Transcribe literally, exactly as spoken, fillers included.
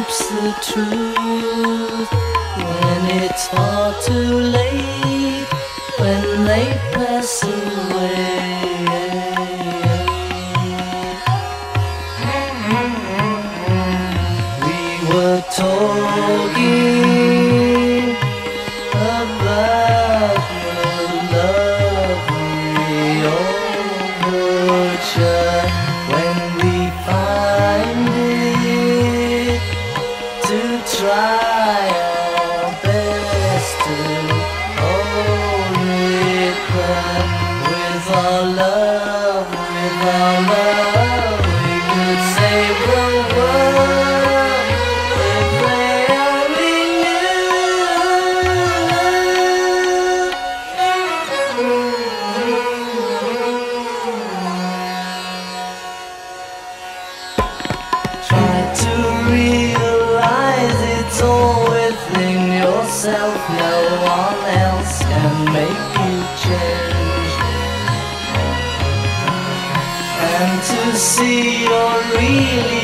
keeps the truth when it's far too late, when they pass away. We were talking about the lovely overture when we find it to try our best to hold it back. With our love, with our love, we could save the world if they only try to realize it's all within yourself. No one else can make you change. And to see you're really